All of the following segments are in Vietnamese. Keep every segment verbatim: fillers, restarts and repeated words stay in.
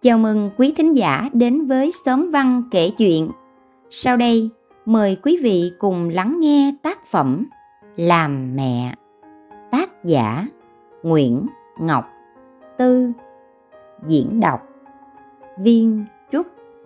Chào mừng quý thính giả đến với Xóm Văn kể chuyện. Sau đây, mời quý vị cùng lắng nghe tác phẩm Làm Mẹ. Tác giả Nguyễn Ngọc Tư. Diễn đọc Viên Trúc.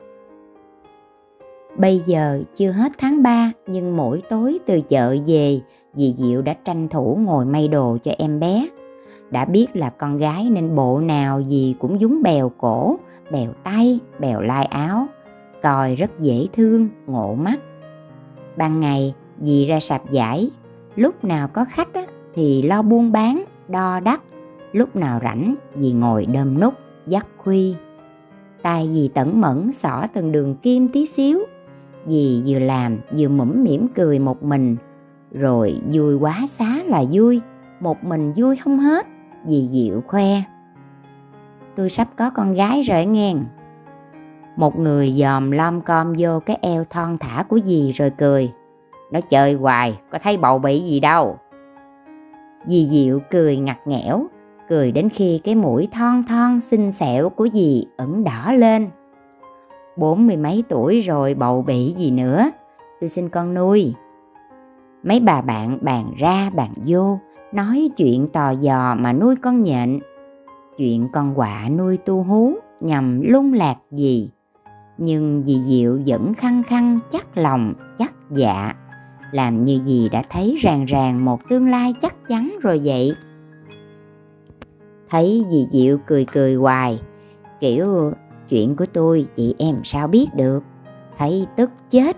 Bây giờ chưa hết tháng ba, nhưng mỗi tối từ chợ về, dì Diệu đã tranh thủ ngồi may đồ cho em bé. Đã biết là con gái nên bộ nào dì cũng dúng bèo cổ, bèo tay, bèo lai áo, coi rất dễ thương, ngộ mắt. Ban ngày dì ra sạp vải, lúc nào có khách á, thì lo buôn bán, đo đắt, lúc nào rảnh dì ngồi đơm nút, dắt khuy. Tay dì tẩn mẫn xỏ từng đường kim tí xíu. Dì vừa làm vừa mũm mỉm cười một mình, rồi vui quá xá là vui, một mình vui không hết. Dì Diệu khoe: "Tôi sắp có con gái rồi nghe." Một người dòm lom com vô cái eo thon thả của dì rồi cười: "Nó chơi hoài, có thấy bầu bĩ gì đâu." Dì Diệu cười ngặt nghẽo, cười đến khi cái mũi thon thon xinh xẹo của dì ửng đỏ lên. "Bốn mươi mấy tuổi rồi bầu bĩ gì nữa, tôi xin con nuôi." Mấy bà bạn bàn ra bàn vô, nói chuyện tò dò mà nuôi con nhện. Chuyện con quạ nuôi tu hú nhằm lung lạc dì. Nhưng dì Diệu vẫn khăng khăng chắc lòng chắc dạ, làm như dì đã thấy ràng ràng một tương lai chắc chắn rồi vậy. Thấy dì Diệu cười cười hoài, kiểu chuyện của tôi chị em sao biết được, thấy tức chết.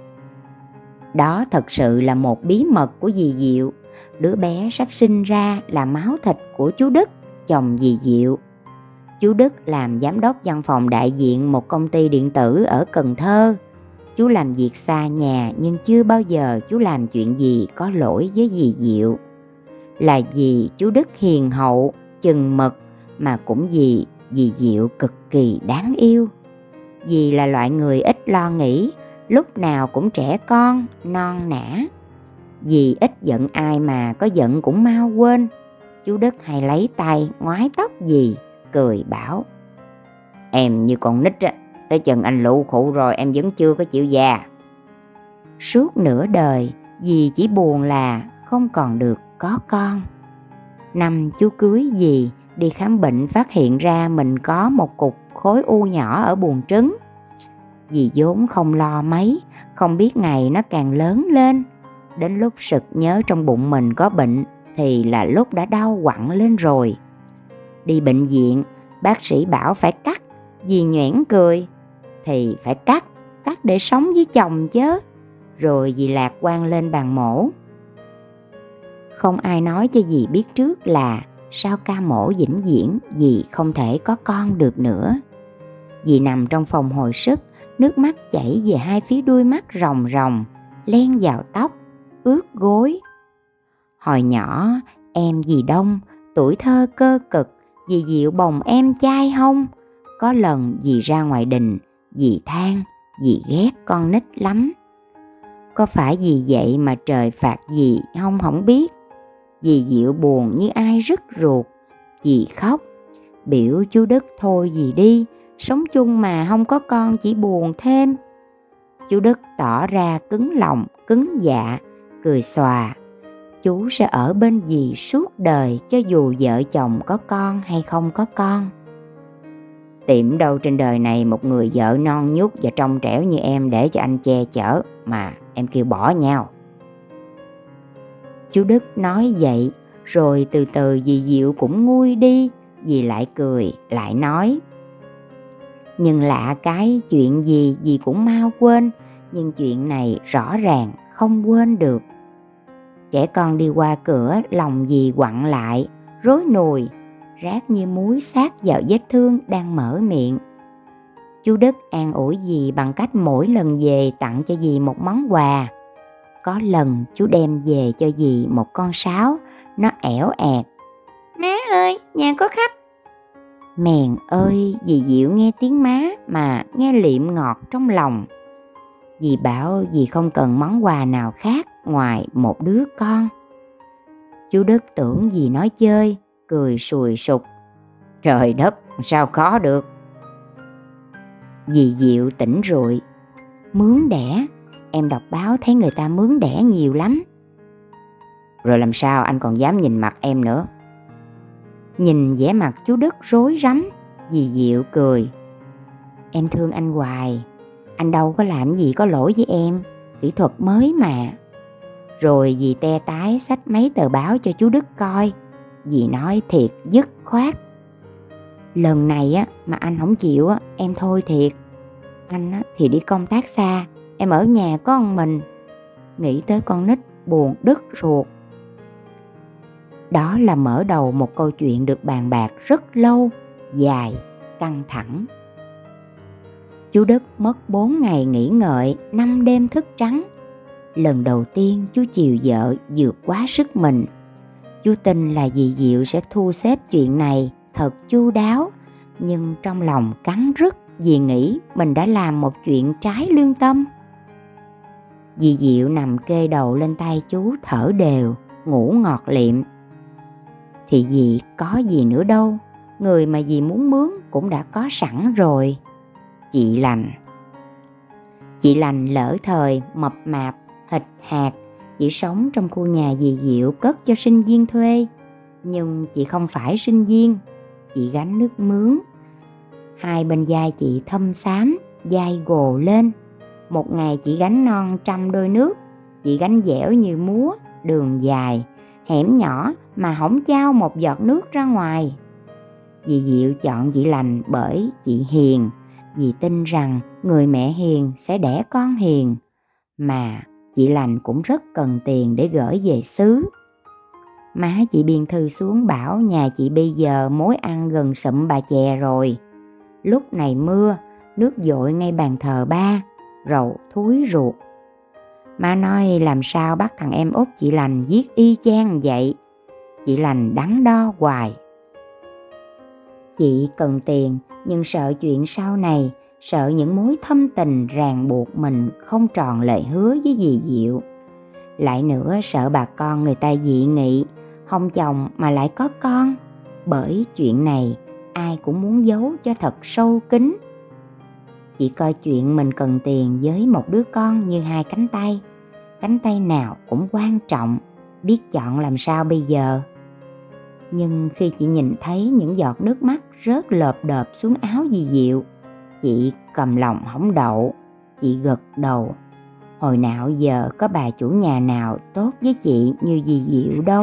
Đó thật sự là một bí mật của dì Diệu. Đứa bé sắp sinh ra là máu thịt của chú Đức, chồng dì Diệu. Chú Đức làm giám đốc văn phòng đại diện một công ty điện tử ở Cần Thơ. Chú làm việc xa nhà nhưng chưa bao giờ chú làm chuyện gì có lỗi với dì Diệu. Là vì chú Đức hiền hậu, chừng mực, mà cũng vì dì Diệu cực kỳ đáng yêu. Dì là loại người ít lo nghĩ, lúc nào cũng trẻ con, non nả. Dì ít giận ai mà có giận cũng mau quên. Chú Đức hay lấy tay ngoái tóc dì, cười bảo: "Em như con nít á, tới chừng anh lụ khụ rồi em vẫn chưa có chịu già." Suốt nửa đời, dì chỉ buồn là không còn được có con. Năm chú cưới dì, đi khám bệnh phát hiện ra mình có một cục khối u nhỏ ở buồng trứng. Dì vốn không lo mấy, không biết ngày nó càng lớn lên. Đến lúc sực nhớ trong bụng mình có bệnh thì là lúc đã đau quặn lên rồi. Đi bệnh viện, bác sĩ bảo phải cắt. Dì nhoẻn cười: "Thì phải cắt, cắt để sống với chồng chứ." Rồi dì lạc quan lên bàn mổ. Không ai nói cho dì biết trước là sau ca mổ vĩnh viễn dì không thể có con được nữa. Dì nằm trong phòng hồi sức, nước mắt chảy về hai phía đuôi mắt ròng ròng, len vào tóc, ướt gối. Hồi nhỏ em dì Đông, tuổi thơ cơ cực, dì Diệu bồng em chai hông. Có lần dì ra ngoài đình, dì than dì ghét con nít lắm. Có phải vì vậy mà trời phạt dì không không biết. Dì Diệu buồn như ai rứt ruột, dì khóc, biểu chú Đức thôi dì đi, sống chung mà không có con chỉ buồn thêm. Chú Đức tỏ ra cứng lòng, cứng dạ, cười xòa: "Chú sẽ ở bên dì suốt đời cho dù vợ chồng có con hay không có con." Tìm đâu trên đời này một người vợ non nhút và trong trẻo như em để cho anh che chở mà em kêu bỏ nhau. Chú Đức nói vậy, rồi từ từ dì Diệu cũng nguôi đi. Dì lại cười, lại nói: "Nhưng lạ cái, chuyện gì dì cũng mau quên, nhưng chuyện này rõ ràng không quên được." Trẻ con đi qua cửa, lòng dì quặn lại, rối nùi, rát như muối sát vào vết thương đang mở miệng. Chú Đức an ủi dì bằng cách mỗi lần về tặng cho dì một món quà. Có lần chú đem về cho dì một con sáo, nó ẻo ẹt: "Má ơi, nhà có khách." Mèn ơi, dì Diệu nghe tiếng má mà nghe liệm ngọt trong lòng. Dì bảo dì không cần món quà nào khác ngoài một đứa con. Chú Đức tưởng dì nói chơi, cười sùi sục: "Trời đất, sao có được." Dì Diệu tỉnh rụi. Mướn đẻ? Em đọc báo thấy người ta mướn đẻ nhiều lắm. Rồi làm sao anh còn dám nhìn mặt em nữa? Nhìn vẻ mặt chú Đức rối rắm, dì Diệu cười. Em thương anh hoài, anh đâu có làm gì có lỗi với em, kỹ thuật mới mà. Rồi dì te tái xách mấy tờ báo cho chú Đức coi. Dì nói thiệt dứt khoát. Lần này á mà anh không chịu á, em thôi thiệt. Anh á thì đi công tác xa, em ở nhà có một mình. Nghĩ tới con nít buồn đứt ruột. Đó là mở đầu một câu chuyện được bàn bạc rất lâu, dài, căng thẳng. Chú Đức mất bốn ngày nghỉ ngợi, năm đêm thức trắng. Lần đầu tiên chú chiều vợ vượt quá sức mình. Chú tin là dì Diệu sẽ thu xếp chuyện này thật chu đáo, nhưng trong lòng cắn rứt vì nghĩ mình đã làm một chuyện trái lương tâm. Dì Diệu nằm kê đầu lên tay chú thở đều, ngủ ngọt lịm. Thì dì có gì nữa đâu, người mà dì muốn mướn cũng đã có sẵn rồi. Chị Lành. Chị Lành lỡ thời, mập mạp, hịch hạt, chỉ sống trong khu nhà dì Diệu cất cho sinh viên thuê. Nhưng chị không phải sinh viên, chị gánh nước mướn. Hai bên vai chị thâm xám, vai gồ lên. Một ngày chị gánh non trăm đôi nước, chị gánh dẻo như múa, đường dài, hẻm nhỏ mà không trao một giọt nước ra ngoài. Dì Diệu chọn chị Lành bởi chị hiền. Dì tin rằng người mẹ hiền sẽ đẻ con hiền. Mà chị Lành cũng rất cần tiền để gửi về xứ. Má chị biên thư xuống bảo nhà chị bây giờ mối ăn gần sụm bà chè rồi. Lúc này mưa, nước dội ngay bàn thờ ba, rầu thúi ruột. Má nói làm sao bắt thằng em út chị Lành giết y chang vậy. Chị Lành đắn đo hoài. Chị cần tiền nhưng sợ chuyện sau này, sợ những mối thâm tình ràng buộc mình không tròn lời hứa với dì Diệu. Lại nữa sợ bà con người ta dị nghị, không chồng mà lại có con. Bởi chuyện này ai cũng muốn giấu cho thật sâu kín. Chị coi chuyện mình cần tiền với một đứa con như hai cánh tay. Cánh tay nào cũng quan trọng, biết chọn làm sao bây giờ. Nhưng khi chị nhìn thấy những giọt nước mắt rớt lợp đợp xuống áo dì Diệu, chị cầm lòng hổng đậu. Chị gật đầu. Hồi nào giờ có bà chủ nhà nào tốt với chị như dì Diệu đâu.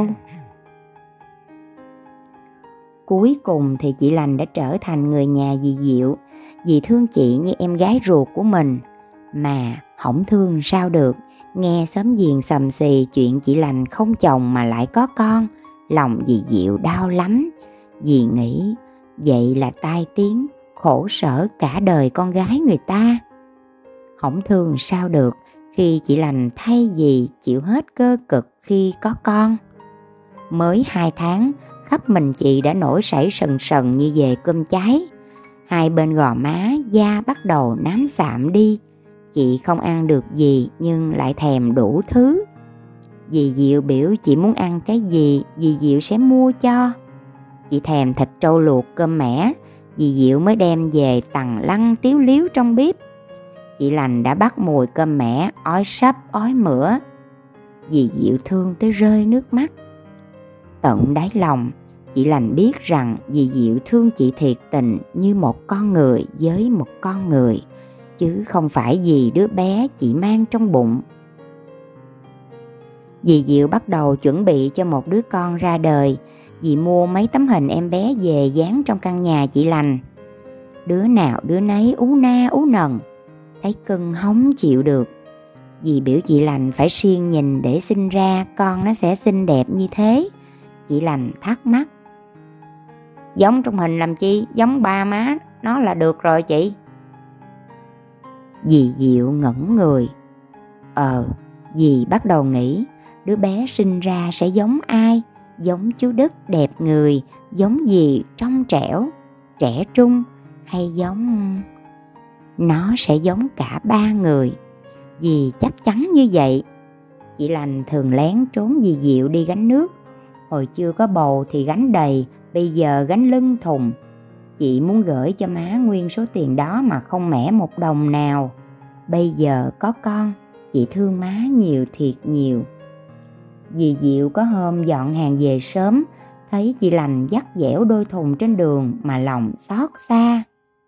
Cuối cùng thì chị Lành đã trở thành người nhà dì Diệu. Dì thương chị như em gái ruột của mình. Mà không thương sao được. Nghe xóm giềng xầm xì chuyện chị Lành không chồng mà lại có con, lòng dì Diệu đau lắm. Dì nghĩ vậy là tai tiếng, khổ sở cả đời con gái người ta. Không thương sao được khi chị Lành thay dì chịu hết cơ cực khi có con. Mới hai tháng, khắp mình chị đã nổi sảy sần sần như về cơm cháy. Hai bên gò má da bắt đầu nám sạm đi. Chị không ăn được gì nhưng lại thèm đủ thứ. Dì Diệu biểu chị muốn ăn cái gì, dì Diệu sẽ mua cho. Chị thèm thịt trâu luộc cơm mẻ, dì Diệu mới đem về tằng lăng tiếu liếu trong bếp. Chị Lành đã bắt mùi cơm mẻ, ói sấp ói mửa. Dì Diệu thương tới rơi nước mắt. Tận đáy lòng, chị Lành biết rằng dì Diệu thương chị thiệt tình như một con người với một con người, chứ không phải vì đứa bé chị mang trong bụng. Dì Diệu bắt đầu chuẩn bị cho một đứa con ra đời. Dì mua mấy tấm hình em bé về dán trong căn nhà chị Lành. Đứa nào đứa nấy ú na ú nần, thấy cưng không chịu được. Dì biểu chị Lành phải siêng nhìn để sinh ra con nó sẽ xinh đẹp như thế. Chị Lành thắc mắc. Giống trong hình làm chi, giống ba má nó là được rồi chị. Dì Diệu ngẩn người. Ờ, dì bắt đầu nghĩ đứa bé sinh ra sẽ giống ai? Giống chú Đức đẹp người, giống dì trong trẻo, trẻ trung, hay giống... Nó sẽ giống cả ba người. Dì chắc chắn như vậy. Chị Lành thường lén trốn dì Diệu đi gánh nước. Hồi chưa có bầu thì gánh đầy, bây giờ gánh lưng thùng. Chị muốn gửi cho má nguyên số tiền đó mà không mẻ một đồng nào. Bây giờ có con, chị thương má nhiều thiệt nhiều. Dì Diệu có hôm dọn hàng về sớm, thấy chị Lành dắt dẻo đôi thùng trên đường mà lòng xót xa.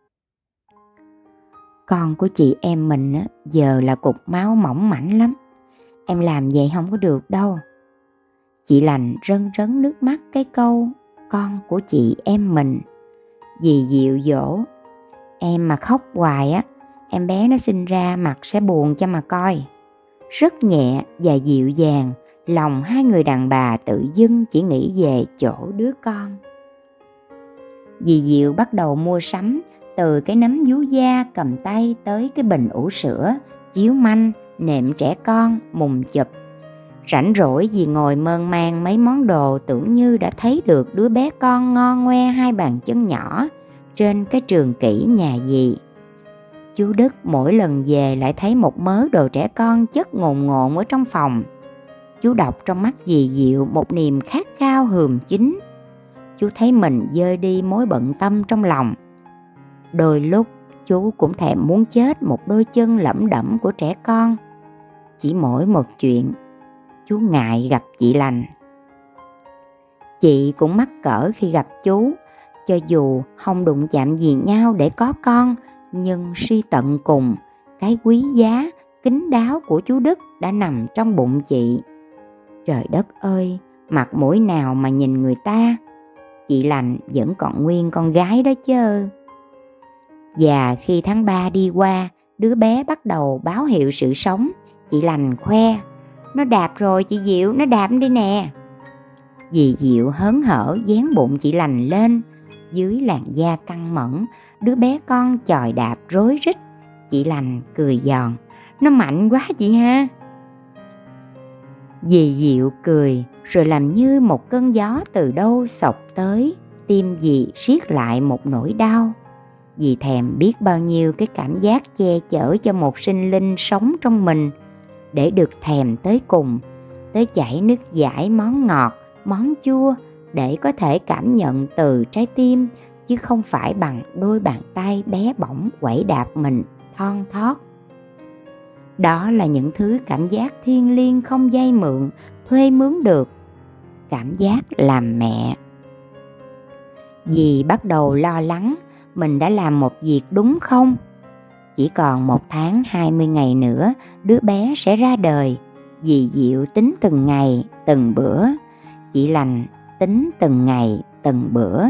Con của chị em mình á, giờ là cục máu mỏng mảnh lắm. Em làm vậy không có được đâu. Chị Lành rưng rấn nước mắt cái câu con của chị em mình. Dì Diệu dỗ: em mà khóc hoài á, em bé nó sinh ra mặt sẽ buồn cho mà coi. Rất nhẹ và dịu dàng, lòng hai người đàn bà tự dưng chỉ nghĩ về chỗ đứa con. Dì Diệu bắt đầu mua sắm, từ cái nấm vú da cầm tay tới cái bình ủ sữa, chiếu manh, nệm trẻ con, mùng chụp. Rảnh rỗi dì ngồi mơn man mấy món đồ, tưởng như đã thấy được đứa bé con ngon ngoe hai bàn chân nhỏ trên cái trường kỷ nhà dì. Chú Đức mỗi lần về lại thấy một mớ đồ trẻ con chất ngồn ngộn ở trong phòng. Chú đọc trong mắt dì Diệu một niềm khát khao hườm chín. Chú thấy mình dơi đi mối bận tâm trong lòng. Đôi lúc chú cũng thèm muốn chết một đôi chân lẩm đẩm của trẻ con. Chỉ mỗi một chuyện, chú ngại gặp chị Lành. Chị cũng mắc cỡ khi gặp chú, cho dù không đụng chạm gì nhau để có con, nhưng suy tận cùng, cái quý giá, kín đáo của chú Đức đã nằm trong bụng chị. Trời đất ơi, mặt mũi nào mà nhìn người ta, chị Lành vẫn còn nguyên con gái đó chứ. Và khi tháng ba đi qua, đứa bé bắt đầu báo hiệu sự sống, chị Lành khoe: nó đạp rồi chị Diệu, nó đạp đi nè. Dì Diệu hớn hở dán bụng chị Lành lên. Dưới làn da căng mẫn, đứa bé con chòi đạp rối rít. Chị Lành cười giòn: nó mạnh quá chị ha. Dì Diệu cười rồi làm như một cơn gió từ đâu xộc tới. Tim dì siết lại một nỗi đau. Dì thèm biết bao nhiêu cái cảm giác che chở cho một sinh linh sống trong mình, để được thèm tới cùng, tới chảy nước dãi món ngọt, món chua, để có thể cảm nhận từ trái tim, chứ không phải bằng đôi bàn tay bé bỏng quẩy đạp mình thon thót. Đó là những thứ cảm giác thiêng liêng không vay mượn, thuê mướn được. Cảm giác làm mẹ. Dì bắt đầu lo lắng mình đã làm một việc đúng không? Chỉ còn một tháng hai mươi ngày nữa đứa bé sẽ ra đời. Dì Diệu tính từng ngày, từng bữa. Chị Lành tính từng ngày, từng bữa.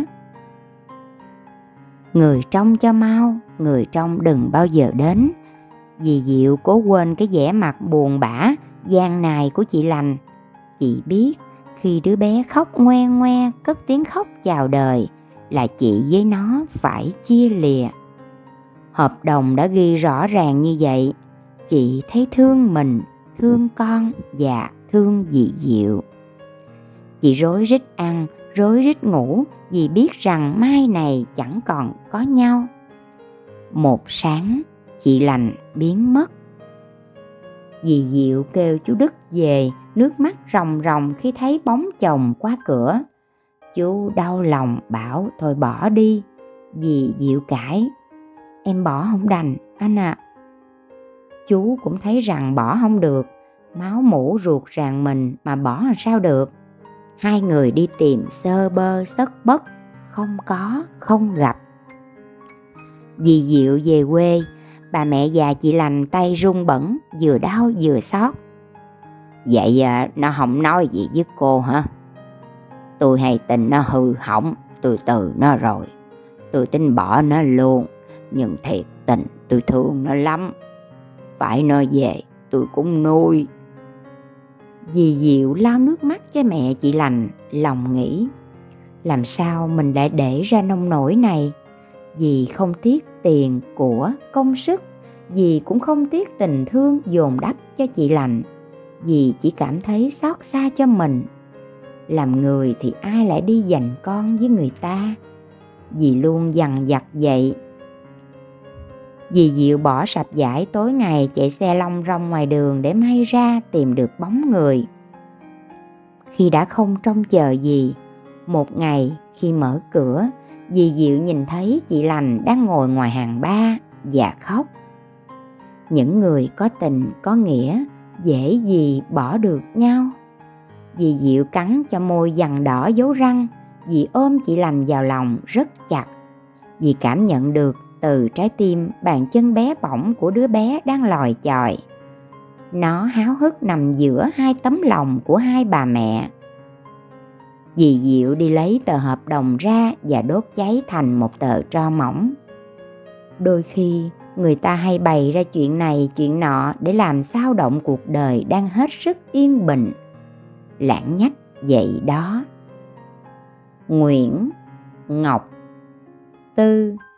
Người trông cho mau, người trông đừng bao giờ đến. Dì Diệu cố quên cái vẻ mặt buồn bã, gian nài của chị Lành. Chị biết khi đứa bé khóc ngoe ngoe, cất tiếng khóc chào đời, là chị với nó phải chia lìa. Hợp đồng đã ghi rõ ràng như vậy. Chị thấy thương mình, thương con và thương dì Diệu. Chị rối rít ăn, rối rít ngủ, vì biết rằng mai này chẳng còn có nhau. Một sáng, chị Lành biến mất. Dì Diệu kêu chú Đức về, nước mắt ròng ròng khi thấy bóng chồng qua cửa. Chú đau lòng bảo thôi bỏ đi. Dì Diệu cãi: em bỏ không đành anh à. Chú cũng thấy rằng bỏ không được, máu mủ ruột ràng mình mà bỏ làm sao được. Hai người đi tìm sơ bơ tất bất, không có, không gặp. Dì Diệu về quê, bà mẹ già chị Lành tay run bẩn, vừa đau vừa xót. Vậy à, nó không nói gì với cô hả? Tôi hay tình nó hư hỏng, tôi từ nó rồi. Tôi tính bỏ nó luôn, nhưng thiệt tình tôi thương nó lắm. Phải nó về tôi cũng nuôi. Dì Diệu lau nước mắt cho mẹ chị Lành, lòng nghĩ: làm sao mình lại để ra nông nổi này? Dì không tiếc tiền của công sức, dì cũng không tiếc tình thương dồn đắp cho chị Lành. Dì chỉ cảm thấy xót xa cho mình. Làm người thì ai lại đi giành con với người ta? Dì luôn dằn vặt vậy. Dì Diệu bỏ sập vải, tối ngày chạy xe long rong ngoài đường để may ra tìm được bóng người. Khi đã không trông chờ gì, một ngày khi mở cửa, Dì Diệu nhìn thấy chị Lành đang ngồi ngoài hàng ba và khóc. Những người có tình có nghĩa dễ gì bỏ được nhau. Dì Diệu cắn cho môi dằn đỏ dấu răng. Dì ôm chị Lành vào lòng rất chặt. Dì cảm nhận được từ trái tim bàn chân bé bỏng của đứa bé đang lòi chòi. Nó háo hức nằm giữa hai tấm lòng của hai bà mẹ. Dì Diệu đi lấy tờ hợp đồng ra và đốt cháy thành một tờ tro mỏng. Đôi khi người ta hay bày ra chuyện này chuyện nọ để làm xao động cuộc đời đang hết sức yên bình. Lãng nhách vậy đó. Nguyễn Ngọc Tư